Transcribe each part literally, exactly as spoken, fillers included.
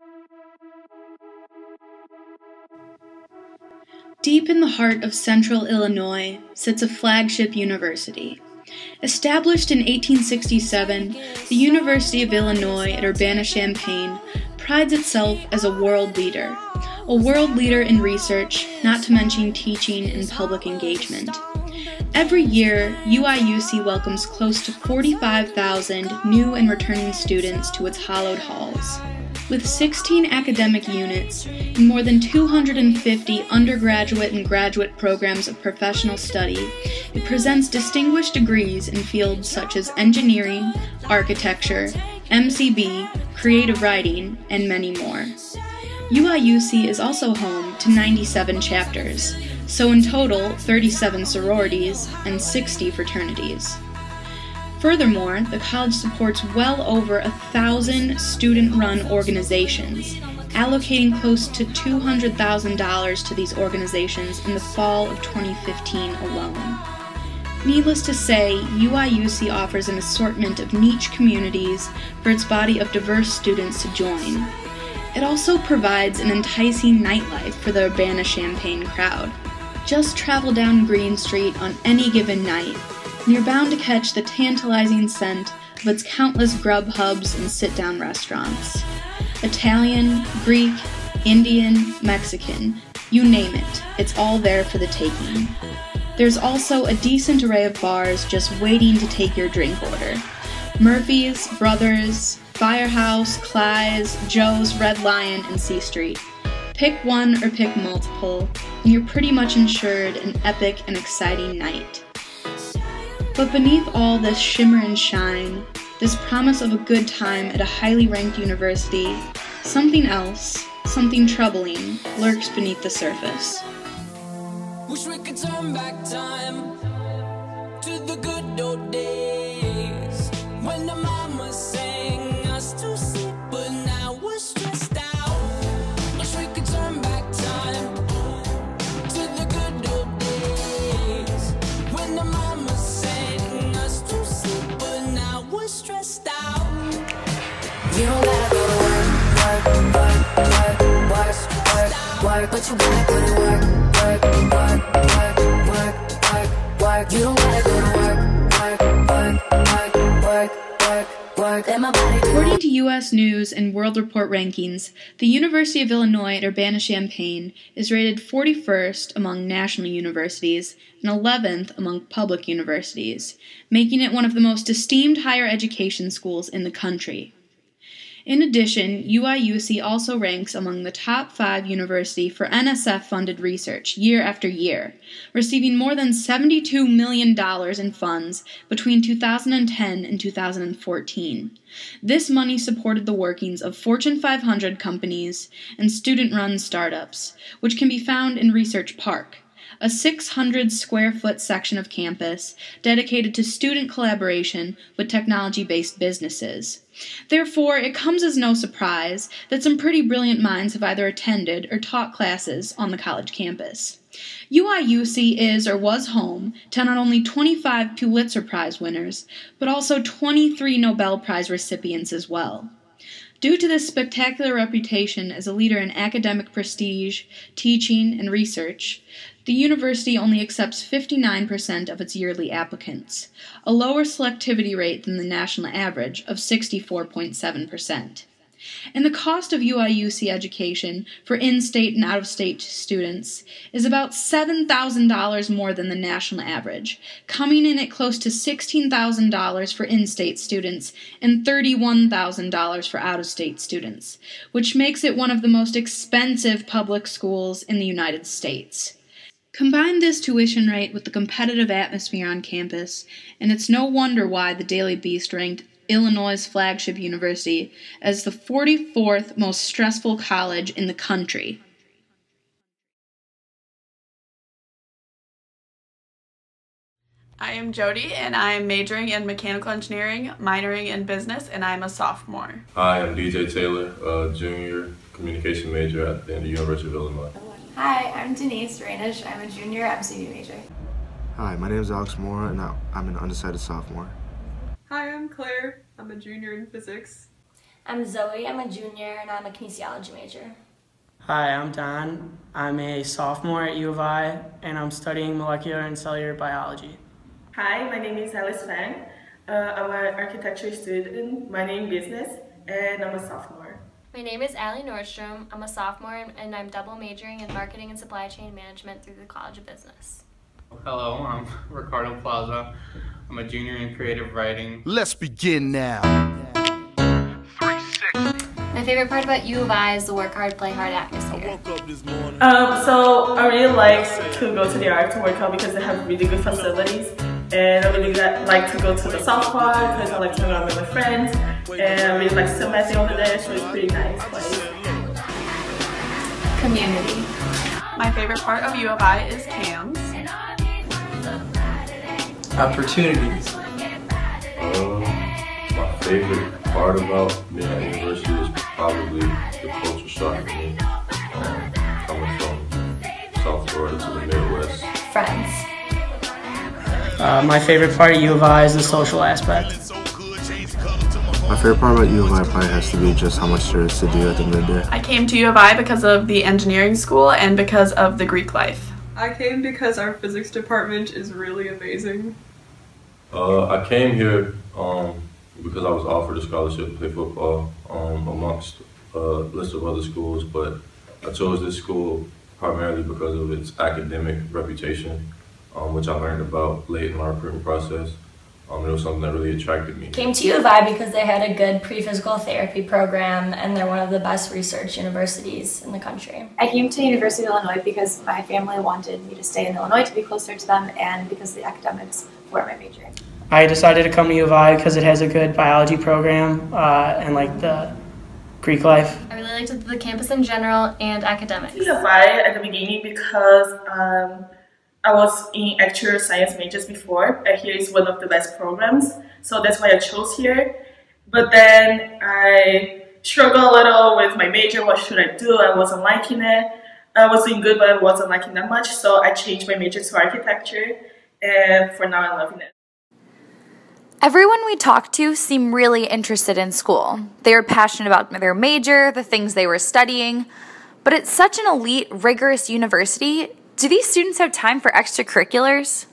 Deep in the heart of central Illinois sits a flagship university. Established in eighteen sixty-seven, the University of Illinois at Urbana-Champaign prides itself as a world leader, a world leader in research, not to mention teaching and public engagement. Every year, U I U C welcomes close to forty-five thousand new and returning students to its hallowed halls. With sixteen academic units and more than two hundred fifty undergraduate and graduate programs of professional study, it presents distinguished degrees in fields such as engineering, architecture, M C B, creative writing, and many more. U I U C is also home to ninety-seven chapters, so in total, thirty-seven sororities and sixty fraternities. Furthermore, the college supports well over a thousand student-run organizations, allocating close to two hundred thousand dollars to these organizations in the fall of twenty fifteen alone. Needless to say, U I U C offers an assortment of niche communities for its body of diverse students to join. It also provides an enticing nightlife for the Urbana-Champaign crowd. Just travel down Green Street on any given night, and you're bound to catch the tantalizing scent of its countless grub hubs and sit-down restaurants. Italian, Greek, Indian, Mexican, you name it, it's all there for the taking. There's also a decent array of bars just waiting to take your drink order. Murphy's, Brothers, Firehouse, Clyde's, Joe's, Red Lion, and C Street. Pick one or pick multiple, and you're pretty much ensured an epic and exciting night. But beneath all this shimmer and shine, this promise of a good time at a highly ranked university, something else, something troubling, lurks beneath the surface. Wish we could turn back time to the good old days when the mama sang us to sleep, but now we're stressed out. Wish we could turn back time to the good old days when the mama sang us to sleep, but now we're stressed out. You don't gotta go to work, work, work, work, work, work, work, but you gotta go to work, work, work, work, work, work, work. You don't gotta go to work, work, work, work, work, work, work. Let my body do it. According to U S News and World Report rankings, the University of Illinois at Urbana-Champaign is rated forty-first among national universities and eleventh among public universities, making it one of the most esteemed higher education schools in the country. In addition, U I U C also ranks among the top five university for N S F-funded research year after year, receiving more than seventy-two million dollars in funds between two thousand ten and two thousand fourteen. This money supported the workings of Fortune five hundred companies and student-run startups, which can be found in Research Park, a six hundred square foot section of campus dedicated to student collaboration with technology-based businesses. Therefore, it comes as no surprise that some pretty brilliant minds have either attended or taught classes on the college campus. U I U C is or was home to not only twenty-five Pulitzer Prize winners, but also twenty-three Nobel Prize recipients as well. Due to this spectacular reputation as a leader in academic prestige, teaching, and research, the university only accepts fifty-nine percent of its yearly applicants, a lower selectivity rate than the national average of sixty-four point seven percent. And the cost of U I U C education for in-state and out-of-state students is about seven thousand dollars more than the national average, coming in at close to sixteen thousand dollars for in-state students and thirty-one thousand dollars for out-of-state students, which makes it one of the most expensive public schools in the United States. Combine this tuition rate with the competitive atmosphere on campus, and it's no wonder why the Daily Beast ranked Illinois' flagship university as the forty-fourth most stressful college in the country. I am Jody, and I am majoring in mechanical engineering, minoring in business, and I'm a sophomore. Hi, I'm D J Taylor, a junior communication major at the University of Illinois. Hi, I'm Denise Rainish. I'm a junior M C B major. Hi, my name is Alex Moore, and I'm an undecided sophomore. Hi, I'm Claire. I'm a junior in physics. I'm Zoe, I'm a junior, and I'm a kinesiology major. Hi, I'm Don. I'm a sophomore at U of I, and I'm studying molecular and cellular biology. Hi, my name is Alice Fang. Uh, I'm an architecture student, minor in business, and I'm a sophomore. My name is Allie Nordstrom. I'm a sophomore, and I'm double majoring in marketing and supply chain management through the College of Business. Hello, I'm Ricardo Plaza. I'm a junior in creative writing. Let's begin now. My favorite part about U of I is the work hard, play hard atmosphere. Um, so I really like to go to the art to work out because they have really good facilities. And I really like to go to the South Park because I like to hang out with my friends. And I really like sunbathing over there, so it's a pretty nice place. Community. My favorite part of U of I is CAMS. Opportunities. Uh, my favorite part about being at university is probably the culture shock for me. Um, coming from South Florida to the Midwest. Friends. Uh, my favorite part of U of I is the social aspect. My favorite part about U of I probably has to be just how much there is to do at the end of the day. I came to U of I because of the engineering school and because of the Greek life. I came because our physics department is really amazing. Uh, I came here um, because I was offered a scholarship to play football um, amongst a list of other schools, but I chose this school primarily because of its academic reputation, um, which I learned about late in my recruitment process. Um, it was something that really attracted me. Came to U of I because they had a good pre-physical therapy program, and they're one of the best research universities in the country. I came to University of Illinois because my family wanted me to stay in Illinois to be closer to them, and because the academics were my major. I decided to come to U of I because it has a good biology program uh, and like the Greek life. I really liked the campus in general and academics. U of I at the beginning because um, I was in actual science majors before, and here is one of the best programs, so that's why I chose here. But then I struggled a little with my major, what should I do? I wasn't liking it. I was doing good, but I wasn't liking that much, so I changed my major to architecture, and for now I'm loving it. Everyone we talked to seemed really interested in school. They were passionate about their major, the things they were studying, but it's such an elite, rigorous university. Do these students have time for extracurriculars?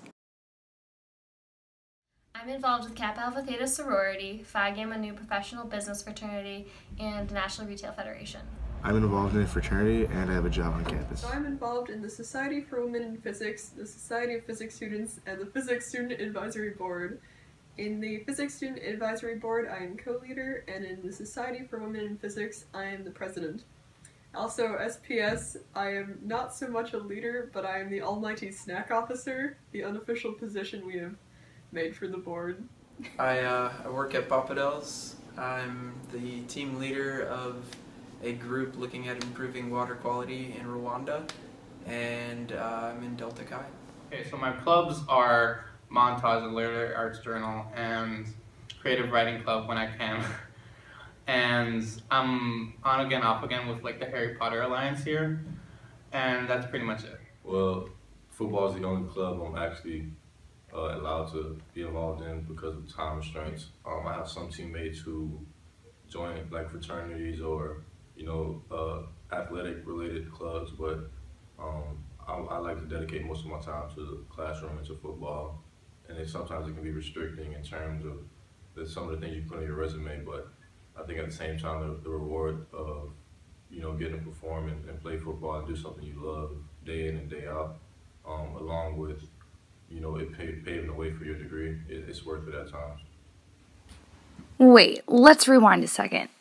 I'm involved with Kappa Alpha Theta sorority, Phi Gamma Nu professional business fraternity, and National Retail Federation. I'm involved in a fraternity and I have a job on campus. So I'm involved in the Society for Women in Physics, the Society of Physics Students, and the Physics Student Advisory Board. In the Physics Student Advisory Board, I am co-leader, and in the Society for Women in Physics, I am the president. Also, S P S, I am not so much a leader, but I am the almighty snack officer, the unofficial position we have made for the board. I, uh, I work at Papadel's. I'm the team leader of a group looking at improving water quality in Rwanda, and uh, I'm in Delta Chi. Okay, so my clubs are Montage, a literary arts journal, and creative writing club when I can. And I'm on again, off again with like the Harry Potter Alliance here, and that's pretty much it. Well, football is the only club I'm actually uh, allowed to be involved in because of time restraints. Um, I have some teammates who join like fraternities or you know uh, athletic related clubs, but um, I, I like to dedicate most of my time to the classroom and to football. And it, sometimes it can be restricting in terms of the, some of the things you put on your resume, but I think at the same time the, the reward of you know getting to perform and, and play football and do something you love day in and day out, um, along with you know it pay, paving the way for your degree, it, it's worth it at times. Wait, let's rewind a second.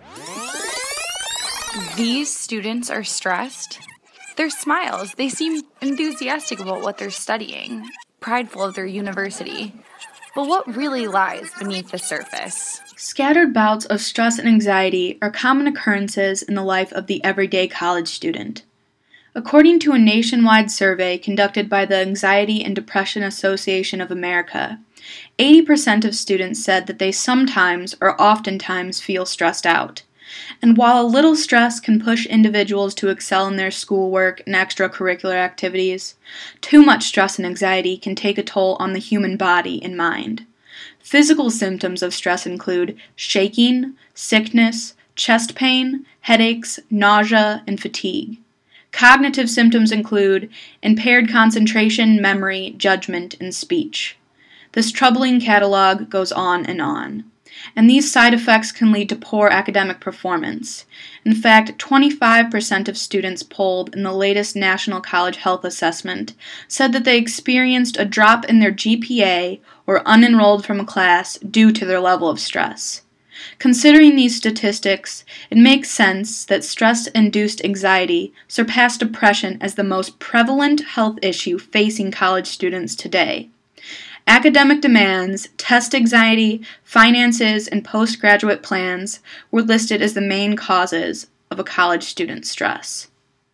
These students are stressed. Their smiles, they seem enthusiastic about what they're studying, prideful of their university. But what really lies beneath the surface? Scattered bouts of stress and anxiety are common occurrences in the life of the everyday college student. According to a nationwide survey conducted by the Anxiety and Depression Association of America, eighty percent of students said that they sometimes or oftentimes feel stressed out. And while a little stress can push individuals to excel in their schoolwork and extracurricular activities, too much stress and anxiety can take a toll on the human body and mind. Physical symptoms of stress include shaking, sickness, chest pain, headaches, nausea, and fatigue. Cognitive symptoms include impaired concentration, memory, judgment, and speech. This troubling catalog goes on and on. And these side effects can lead to poor academic performance. In fact, twenty-five percent of students polled in the latest National College Health Assessment said that they experienced a drop in their G P A or unenrolled from a class due to their level of stress. Considering these statistics, it makes sense that stress-induced anxiety surpassed depression as the most prevalent health issue facing college students today. Academic demands, test anxiety, finances, and postgraduate plans were listed as the main causes of a college student's stress.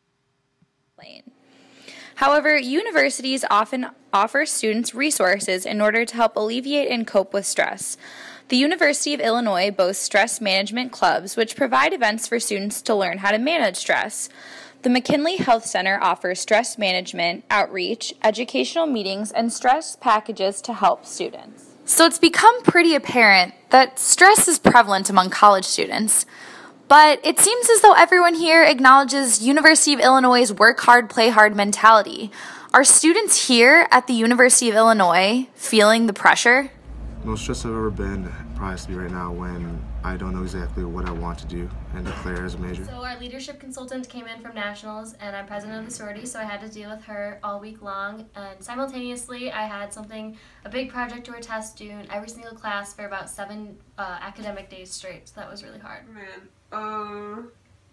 However, universities often offer students resources in order to help alleviate and cope with stress. The University of Illinois boasts stress management clubs, which provide events for students to learn how to manage stress. The McKinley Health Center offers stress management, outreach, educational meetings, and stress packages to help students. So it's become pretty apparent that stress is prevalent among college students. But it seems as though everyone here acknowledges University of Illinois' work hard, play hard mentality. Are students here at the University of Illinois feeling the pressure? The most stressed I've ever been probably has to be right now when I don't know exactly what I want to do and declare as a major. So our leadership consultant came in from nationals, and I'm president of the sorority, so I had to deal with her all week long. And simultaneously, I had something, a big project or a test due in every single class for about seven uh, academic days straight. So that was really hard. Man, uh,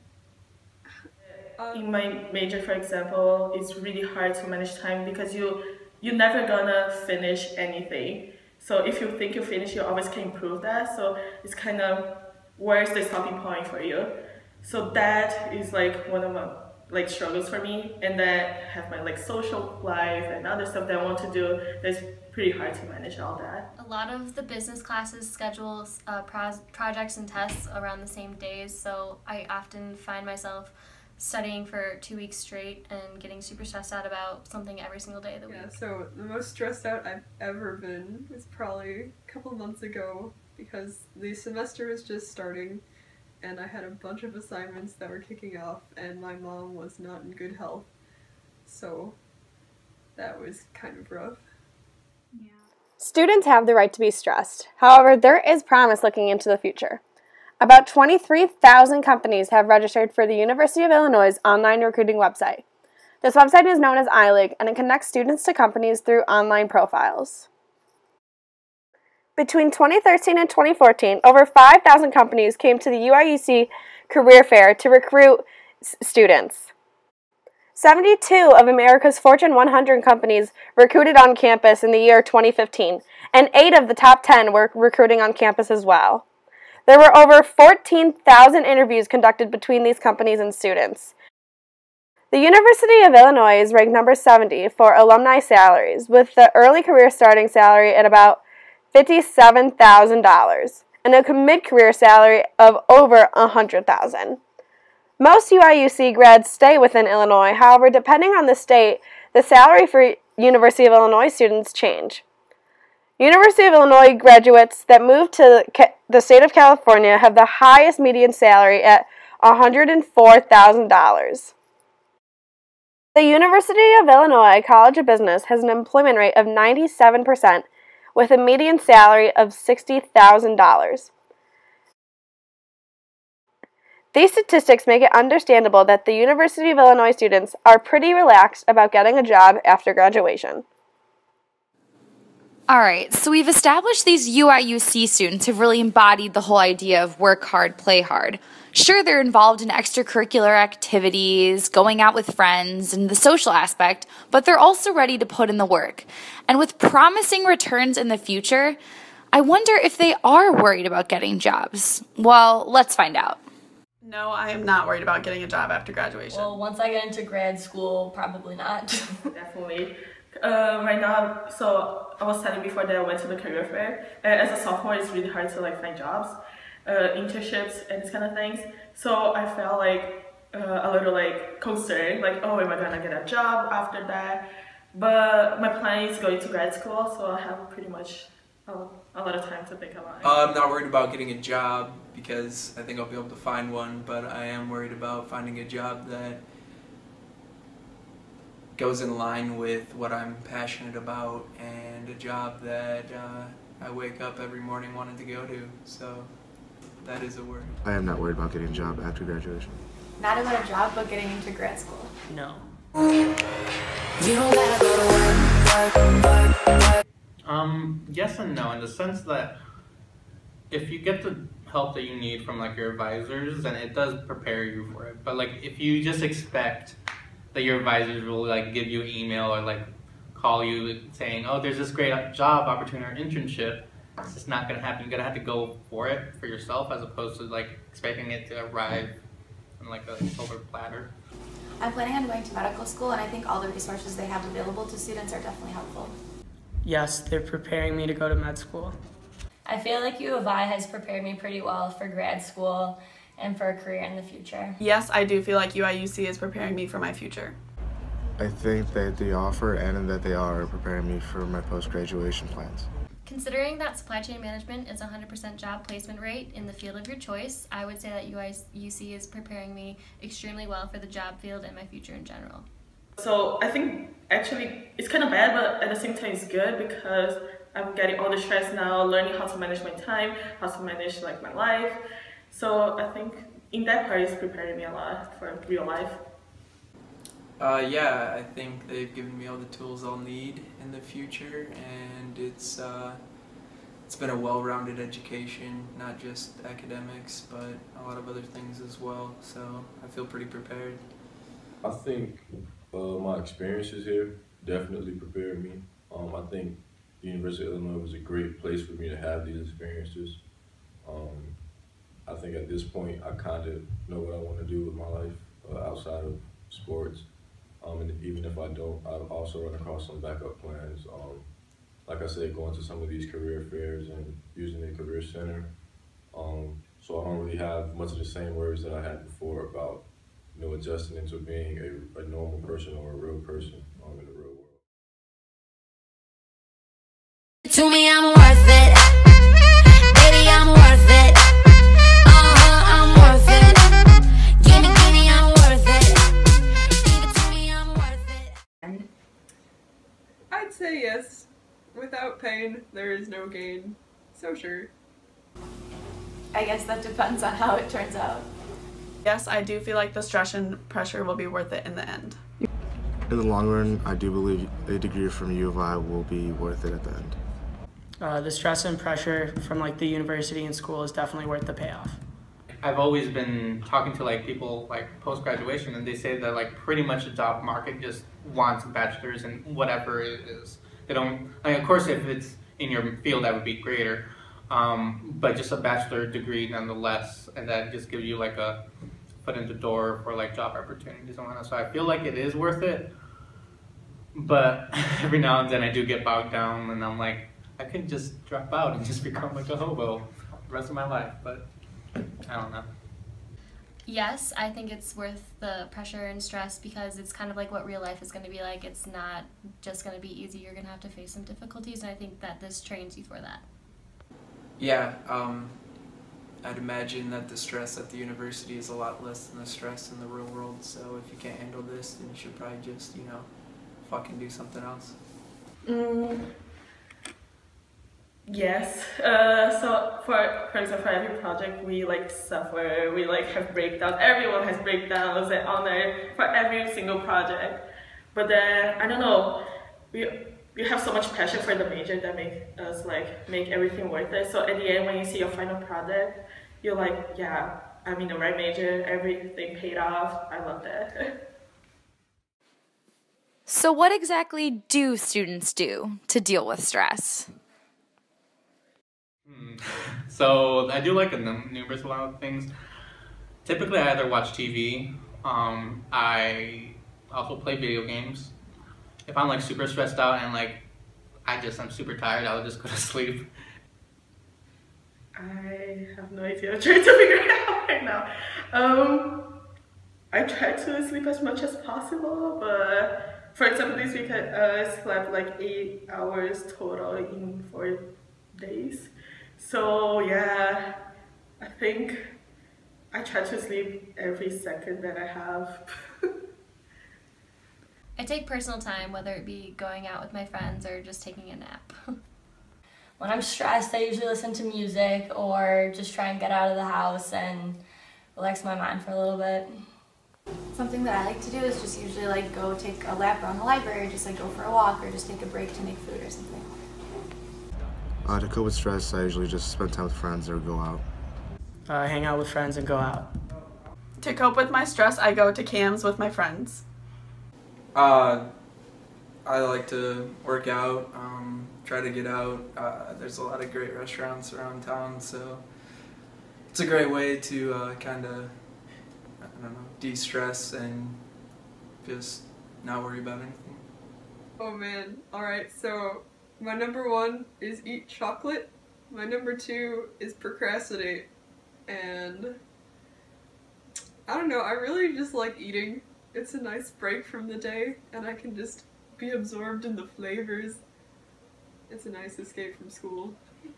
in my major, for example, it's really hard to manage time because you you're never gonna finish anything. So if you think you finish, you always can improve that. So it's kind of, where's the stopping point for you? So that is like one of my like struggles for me. And then I have my like social life and other stuff that I want to do. That's pretty hard to manage all that. A lot of the business classes schedule uh, pro- projects and tests around the same days. So I often find myself studying for two weeks straight and getting super stressed out about something every single day of the yeah, week. So the most stressed out I've ever been was probably a couple months ago because the semester was just starting and I had a bunch of assignments that were kicking off and my mom was not in good health. So that was kind of rough. Yeah. Students have the right to be stressed. However, there is promise looking into the future. About twenty-three thousand companies have registered for the University of Illinois' online recruiting website. This website is known as I L I G, and it connects students to companies through online profiles. Between twenty thirteen and twenty fourteen, over five thousand companies came to the U I U C Career Fair to recruit s- students. seventy-two of America's Fortune one hundred companies recruited on campus in the year twenty fifteen, and eight of the top ten were recruiting on campus as well. There were over fourteen thousand interviews conducted between these companies and students. The University of Illinois is ranked number seventy for alumni salaries, with the early career starting salary at about fifty-seven thousand dollars and a mid-career salary of over one hundred thousand dollars. Most U I U C grads stay within Illinois, however, depending on the state, the salary for University of Illinois students change. University of Illinois graduates that move to the state of California have the highest median salary at one hundred four thousand dollars. The University of Illinois College of Business has an employment rate of ninety-seven percent with a median salary of sixty thousand dollars. These statistics make it understandable that the University of Illinois students are pretty relaxed about getting a job after graduation. Alright, so we've established these U I U C students have really embodied the whole idea of work hard, play hard. Sure, they're involved in extracurricular activities, going out with friends, and the social aspect, but they're also ready to put in the work. And with promising returns in the future, I wonder if they are worried about getting jobs. Well, let's find out. No, I am not worried about getting a job after graduation. Well, once I get into grad school, probably not. Definitely. Uh, right now, so I was telling before that I went to the career fair. Uh, as a sophomore, it's really hard to like find jobs, uh, internships, and this kind of things. So I felt like uh, a little like concerned, like, oh, am I gonna get a job after that? But my plan is going to grad school, so I have pretty much a, a lot of time to think about it. Uh, I'm not worried about getting a job because I think I'll be able to find one, but I am worried about finding a job that goes in line with what I'm passionate about and a job that uh, I wake up every morning wanting to go to. So that is a worry. I am not worried about getting a job after graduation. Not about a job, but getting into grad school. No. You don't gotta go to work, work, work, work. Um, yes and no, in the sense that if you get the help that you need from like your advisors, then it does prepare you for it. But like if you just expect that your advisors will like give you an email or like call you saying, oh, there's this great job opportunity or internship, it's just not gonna happen. You're gonna have to go for it for yourself as opposed to like expecting it to arrive on like a silver platter. I'm planning on going to medical school, and I think all the resources they have available to students are definitely helpful. Yes, they're preparing me to go to med school. I feel like U of I has prepared me pretty well for grad school and for a career in the future. Yes, I do feel like U I U C is preparing me for my future. I think that they offer and that they are preparing me for my post-graduation plans. Considering that supply chain management is a one hundred percent job placement rate in the field of your choice, I would say that U I U C is preparing me extremely well for the job field and my future in general. So I think actually it's kind of bad, but at the same time it's good because I'm getting all the stress now, learning how to manage my time, how to manage like my life. So I think in that part it's preparing me a lot for real life. Uh, yeah, I think they've given me all the tools I'll need in the future, and it's uh, it's been a well-rounded education, not just academics, but a lot of other things as well. So I feel pretty prepared. I think uh, my experiences here definitely prepared me. Um, I think the University of Illinois was a great place for me to have these experiences. Um, I think at this point I kind of know what I want to do with my life uh, outside of sports. Um, and even if I don't, I've also run across some backup plans. Um, like I said, going to some of these career fairs and using the career center. Um, so I don't really have much of the same worries that I had before about, you know, adjusting into being a, a normal person or a real person um, in the real world. To me, I'm worth it. Baby, I'm worth it. Uh-huh, I'm worth it. Give me, give me, I'm worth it. Give it to me, I'm worth it. I'd say yes. Without pain, there is no gain. So sure. I guess that depends on how it turns out. Yes, I do feel like the stress and pressure will be worth it in the end. In the long run, I do believe a degree from U of I will be worth it at the end. Uh, the stress and pressure from like the university and school is definitely worth the payoff. I've always been talking to like people like post-graduation, and they say that like pretty much the job market just wants bachelors and whatever it is. They don't, I mean, of course if it's in your field that would be greater, um, but just a bachelor degree nonetheless, and that just gives you like a foot in the door for like job opportunities and whatnot. So I feel like it is worth it, but every now and then I do get bogged down and I'm like, I could just drop out and just become like a hobo the rest of my life, but I don't know. Yes, I think it's worth the pressure and stress because it's kind of like what real life is going to be like. It's not just going to be easy. You're going to have to face some difficulties, and I think that this trains you for that. Yeah, um, I'd imagine that the stress at the university is a lot less than the stress in the real world, so if you can't handle this, then you should probably just, you know, fucking do something else. Mm. Yes. Uh, so for for example, for every project we like suffer, we like have breakdowns. Everyone has breakdowns and honor for every single project. But then I don't know, we we have so much passion for the major that make us like make everything worth it. So at the end, when you see your final project, you're like, yeah, I'm in the right major. Everything paid off. I love that. So what exactly do students do to deal with stress? So I do like a num numerous amount of things. Typically I either watch T V, um, I also play video games. If I'm like super stressed out and like I just I'm super tired, I'll just go to sleep. I have no idea. I'm trying to figure it out right now. Um, I try to sleep as much as possible, but for example this week I uh, slept like eight hours total in four days. So yeah, I think I try to sleep every second that I have. I take personal time, whether it be going out with my friends or just taking a nap. When I'm stressed, I usually listen to music or just try and get out of the house and relax my mind for a little bit. Something that I like to do is just usually like go take a lap around the library, just like go for a walk or just take a break to make food or something. Uh, to cope with stress, I usually just spend time with friends or go out. Uh, hang out with friends and go out. To cope with my stress, I go to cams with my friends. Uh, I like to work out, um, try to get out. Uh, there's a lot of great restaurants around town, so it's a great way to uh, kind of, I don't know, de-stress and just not worry about anything. Oh man, alright, so my number one is eat chocolate, my number two is procrastinate, and I don't know, I really just like eating. It's a nice break from the day, and I can just be absorbed in the flavors. It's a nice escape from school.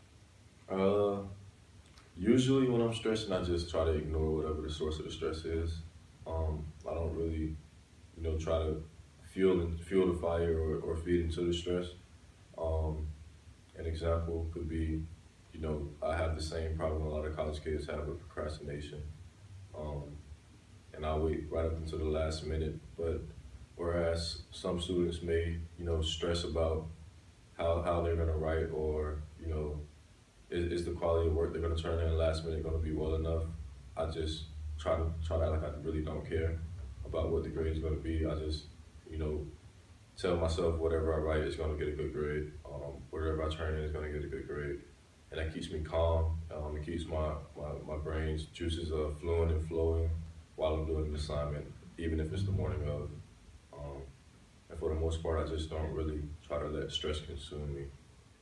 Uh, usually when I'm stressing, I just try to ignore whatever the source of the stress is. Um, I don't really, you know, try to fuel and fuel the fire or, or feed into the stress. Um, an example could be, you know, I have the same problem a lot of college kids have with procrastination. Um, and I wait right up until the last minute, but whereas some students may, you know, stress about how, how they're gonna write or, you know, is, is the quality of work they're gonna turn in last minute gonna be well enough, I just try to try to act like I really don't care about what the grade is gonna be. I just, you know, tell myself whatever I write is gonna get a good grade. Um, whatever I turn in is gonna get a good grade. And that keeps me calm. Um, it keeps my, my, my brain's juices uh, flowing and flowing while I'm doing an assignment, even if it's the morning of. Um, and for the most part, I just don't really try to let stress consume me.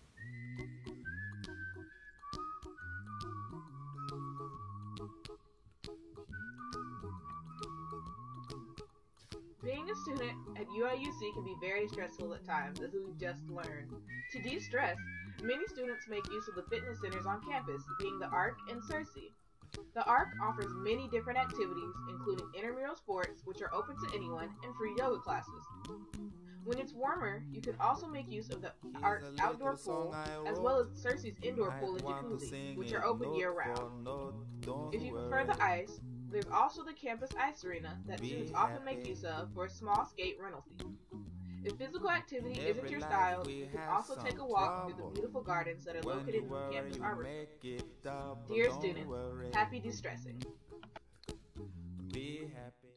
Being a student at U I U C can be very stressful at times, as we've just learned. To de-stress, many students make use of the fitness centers on campus, being the ARC and CERSI. The ARC offers many different activities, including intramural sports, which are open to anyone, and free yoga classes. When it's warmer, you can also make use of the ARC's outdoor pool, as well as CERSI's indoor pool and jacuzzi, which are open year-round. If you prefer the ice, there's also the campus ice arena that students often make use of for a small skate rental fee. If physical activity isn't your style, you can also take a walk through the beautiful gardens that are located in the campus arboretum. Dear students, happy de-stressing. Be happy.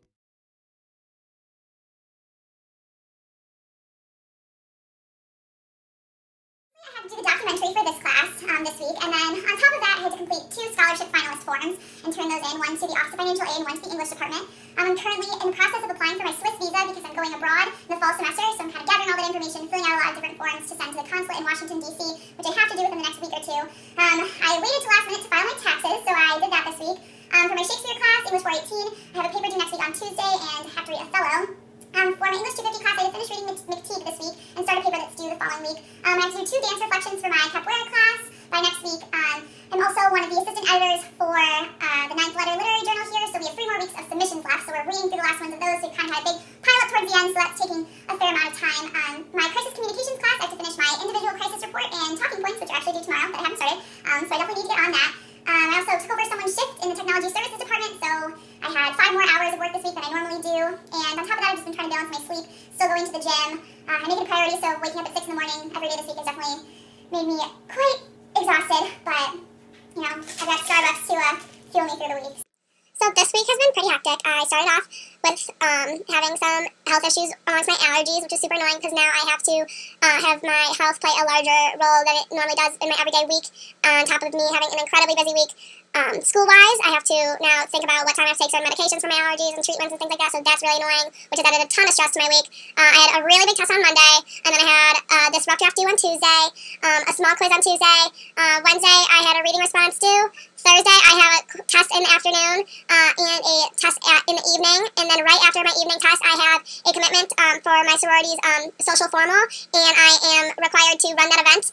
I had to do the documentary for this class um, this week, and then on top of that, I had to complete two scholarship finalist forms and turn those in, one to the Office of Financial Aid and one to the English department. Um, I'm currently in the process of applying for my Swiss visa because I'm going abroad in the fall semester, so I'm kind of gathering all that information, filling out a lot of different forms to send to the consulate in Washington, D C, which I have to do within the next week or two. Um, I waited till last minute to file my taxes, so I did that this week. Um, for my Shakespeare class, English four eighteen, I have a paper due next week on Tuesday, and I have to read Othello. Um, for my English two fifty class, I did finish reading McTeague this week and start a paper that's due the following week. Um, I have to do two dance reflections for my capoeira class by next week. Um, I'm also one of the assistant editors for uh, the Ninth Letter Literary Journal here, so we have three more weeks of submissions left, so we're reading through the last ones of those, so we kind of had a big pile up towards the end, so that's taking a fair amount of time. Um, my crisis communications class, I have to finish my individual crisis report and talking points, which are actually due tomorrow, but I haven't started, um, so I definitely need to get on that. Um, I also took over someone's shift in the technology services department, so I had five more hours of work this week than I normally do, and on top of that, I've just been trying to balance my sleep, still going to the gym. Uh, I make it a priority, so waking up at six in the morning every day this week has definitely made me quite exhausted, but, you know, I've got Starbucks to uh, fuel me through the week. So this week has been pretty hectic. I started off with um, having some health issues amongst my allergies, which is super annoying because now I have to uh, have my health play a larger role than it normally does in my everyday week, on top of me having an incredibly busy week. Um, school-wise, I have to now think about what time I have to take certain medications for my allergies and treatments and things like that, so that's really annoying, which has added a ton of stress to my week. Uh, I had a really big test on Monday, and then I had uh, this rough draft due on Tuesday, um, a small quiz on Tuesday. Uh, Wednesday, I had a reading response due. Thursday, I have a test in the afternoon uh, and a test at, in the evening, and then right after my evening test, I have a commitment um, for my sorority's um, social formal, and I am required to run that event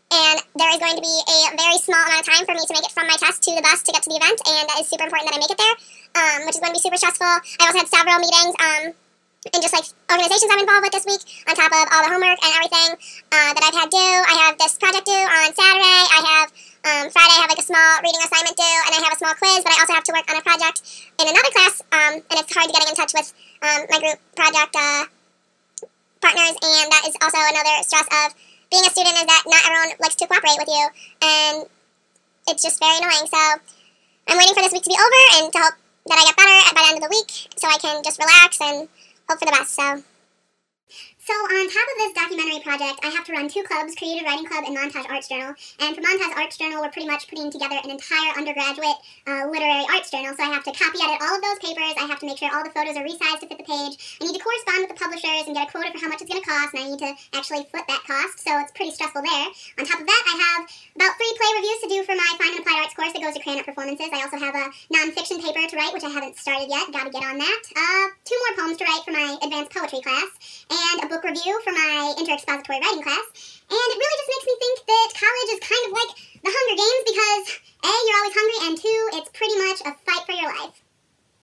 and there is going to be a very small amount of time for me to make it from my test to the bus to get to the event, and that is super important that I make it there, um, which is going to be super stressful. I also had several meetings um, and just like organizations I'm involved with this week, on top of all the homework and everything uh, that I've had due. I have this project due on Saturday. I have um, Friday I have like a small reading assignment due, and I have a small quiz, but I also have to work on a project in another class, um, and it's hard to getting in touch with um, my group project uh, partners, and that is also another stress of being a student, is that not everyone likes to cooperate with you, and it's just very annoying. So I'm waiting for this week to be over and to hope that I get better by the end of the week so I can just relax and hope for the best. So, so on top of this documentary project, I have to run two clubs, Creative Writing Club and Montage Arts Journal. And for Montage Arts Journal, we're pretty much putting together an entire undergraduate uh, literary arts journal. So I have to copy edit all of those papers. I have to make sure all the photos are resized to fit the page. I need to correspond with the publishers and get a quota for how much it's going to cost, and I need to actually foot that cost. So it's pretty stressful there. On top of that, I have about three play reviews to do for my Fine and Applied Arts course that goes to Crayon Art Performances. I also have a nonfiction paper to write, which I haven't started yet. Got to get on that. Uh, two more poems to write for my advanced poetry class, and a book review for my inter-expository writing class. And it really just makes me think that college is kind of like the Hunger Games, because